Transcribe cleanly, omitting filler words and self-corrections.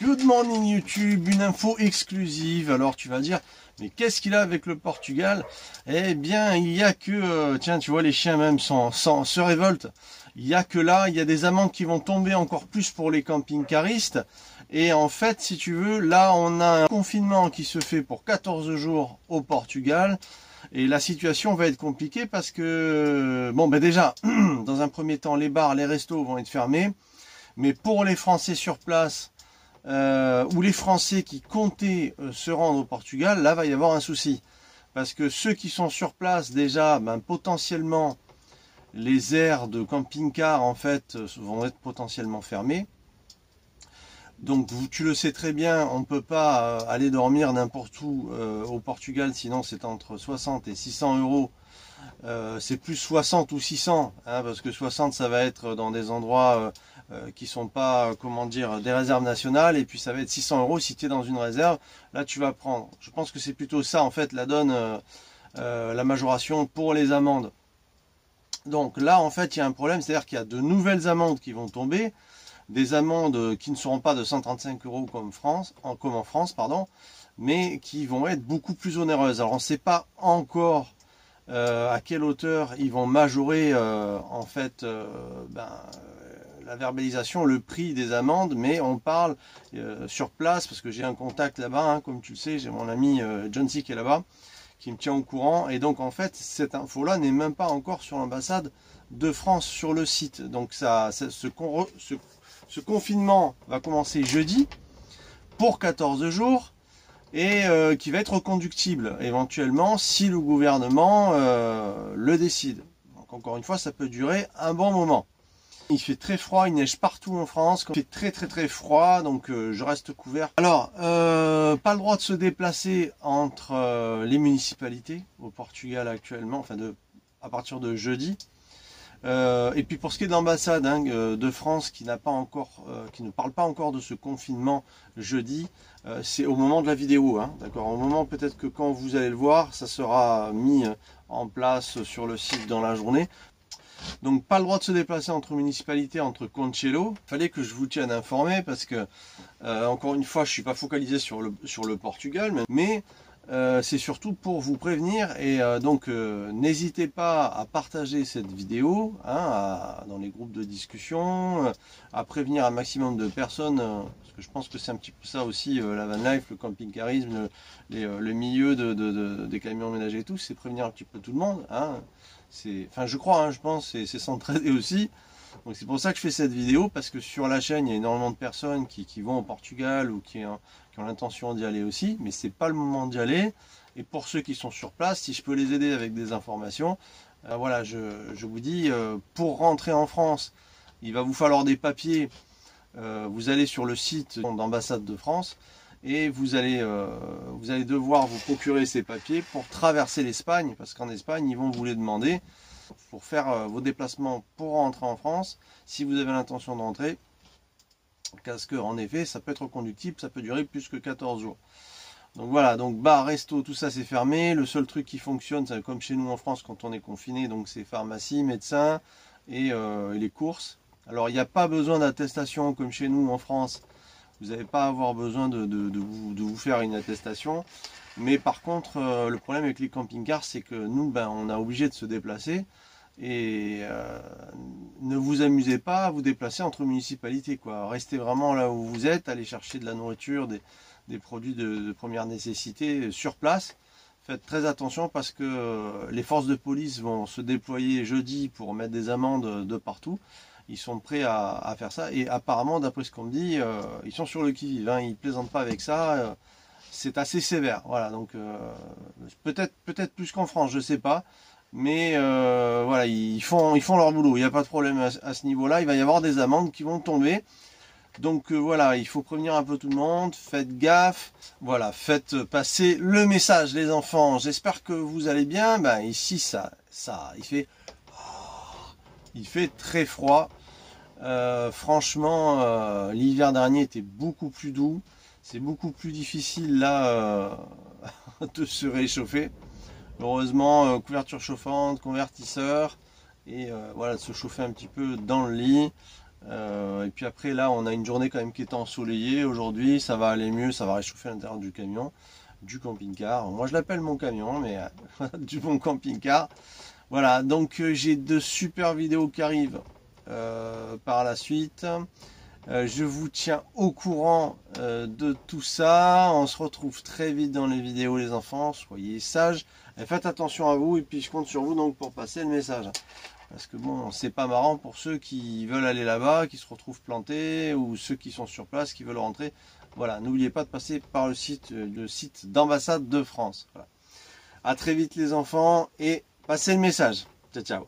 Good morning YouTube, une info exclusive. Alors tu vas dire, mais qu'est-ce qu'il a avec le Portugal? Eh bien, il y a que, tiens, tu vois, les chiens même se révoltent. Il y a que là, il y a des amendes qui vont tomber encore plus pour les camping-caristes. Et en fait, si tu veux, là, on a un confinement qui se fait pour 14 jours au Portugal. Et la situation va être compliquée parce que, bon, ben déjà, dans un premier temps, les bars, les restos vont être fermés. Mais pour les Français sur place, ou les Français qui comptaient se rendre au Portugal, là va y avoir un souci. Parce que ceux qui sont sur place déjà, ben, potentiellement, les aires de camping-car en fait vont être potentiellement fermées. Donc tu le sais très bien, on ne peut pas aller dormir n'importe où au Portugal, sinon c'est entre 60 et 600 euros. C'est plus 60 ou 600, hein, parce que 60 ça va être dans des endroits qui sont pas, comment dire, des réserves nationales, et puis ça va être 600 euros si tu es dans une réserve. Là tu vas prendre, je pense que c'est plutôt ça en fait la donne, la majoration pour les amendes. Donc là en fait il y a un problème, c'est-à-dire qu'il y a de nouvelles amendes qui vont tomber, des amendes qui ne seront pas de 135 euros comme en France, pardon, mais qui vont être beaucoup plus onéreuses. Alors on ne sait pas encore à quelle hauteur ils vont majorer en fait la verbalisation, le prix des amendes, mais on parle sur place, parce que j'ai un contact là-bas, hein, comme tu le sais, j'ai mon ami John C qui est là-bas, qui me tient au courant, et donc en fait cette info-là n'est même pas encore sur l'ambassade de France sur le site. Donc ce confinement va commencer jeudi pour 14 jours, et qui va être reconductible éventuellement si le gouvernement le décide. Donc encore une fois, ça peut durer un bon moment. Il fait très froid, il neige partout en France, il fait très froid, donc je reste couvert. Alors, pas le droit de se déplacer entre les municipalités au Portugal actuellement, enfin à partir de jeudi. Et puis pour ce qui est de l'ambassade de France qui n'a pas encore, qui ne parle pas encore de ce confinement jeudi, c'est au moment de la vidéo, hein, d'accord. Au moment peut-être que quand vous allez le voir, ça sera mis en place sur le site dans la journée. Donc pas le droit de se déplacer entre municipalités, entre Concello. Fallait que je vous tienne informé parce que encore une fois, je suis pas focalisé sur le Portugal, mais c'est surtout pour vous prévenir, et donc n'hésitez pas à partager cette vidéo dans les groupes de discussion, à prévenir un maximum de personnes, parce que je pense que c'est un petit peu ça aussi, la van life, le camping-carisme, le milieu des camions ménagers et tout, c'est prévenir un petit peu tout le monde. Enfin je crois, je pense, c'est s'entraider aussi. Donc c'est pour ça que je fais cette vidéo, parce que sur la chaîne il y a énormément de personnes qui vont au Portugal ou qui ont l'intention d'y aller aussi, mais c'est pas le moment d'y aller. Et pour ceux qui sont sur place, si je peux les aider avec des informations, voilà, je vous dis, pour rentrer en France, il va vous falloir des papiers. Vous allez sur le site d'ambassade de France et vous allez devoir vous procurer ces papiers pour traverser l'Espagne, parce qu'en Espagne ils vont vous les demander pour faire vos déplacements pour rentrer en France, si vous avez l'intention de rentrer, parce que en effet ça peut être reconductible, ça peut durer plus que 14 jours. Donc voilà, donc bar, resto, tout ça c'est fermé. Le seul truc qui fonctionne, c'est comme chez nous en France quand on est confiné, donc c'est pharmacie, médecin et les courses. Alors il n'y a pas besoin d'attestation comme chez nous en France, vous n'allez pas avoir besoin de vous faire une attestation. Mais par contre, le problème avec les camping-cars, c'est que nous, on est obligé de se déplacer. Et ne vous amusez pas à vous déplacer entre municipalités, quoi. Restez vraiment là où vous êtes, allez chercher de la nourriture, des produits de première nécessité sur place. Faites très attention, parce que les forces de police vont se déployer jeudi pour mettre des amendes de partout. Ils sont prêts à faire ça, et apparemment, d'après ce qu'on me dit, ils sont sur le qui-vive, ils plaisantent pas avec ça. C'est assez sévère, voilà. Donc peut-être plus qu'en France, je sais pas, mais voilà, ils font leur boulot, il n'y a pas de problème à ce niveau-là. Il va y avoir des amendes qui vont tomber, donc voilà, il faut prévenir un peu tout le monde. Faites gaffe, voilà, faites passer le message, les enfants. J'espère que vous allez bien. Ici il fait très froid. Franchement, l'hiver dernier était beaucoup plus doux. C'est beaucoup plus difficile là de se réchauffer. Heureusement, couverture chauffante, convertisseur, et voilà, de se chauffer un petit peu dans le lit. Et puis après là on a une journée quand même qui est ensoleillée. Aujourd'hui ça va aller mieux, ça va réchauffer l'intérieur du camion, du camping-car. Moi je l'appelle mon camion, mais du bon camping-car. Voilà, donc j'ai de super vidéos qui arrivent par la suite. Je vous tiens au courant de tout ça. On se retrouve très vite dans les vidéos les enfants. Soyez sages et faites attention à vous. Et puis je compte sur vous donc pour passer le message. Parce que bon, c'est pas marrant pour ceux qui veulent aller là-bas, qui se retrouvent plantés, ou ceux qui sont sur place, qui veulent rentrer. Voilà, n'oubliez pas de passer par le site d'ambassade de France. Voilà. À très vite les enfants et passez le message. Ciao, ciao.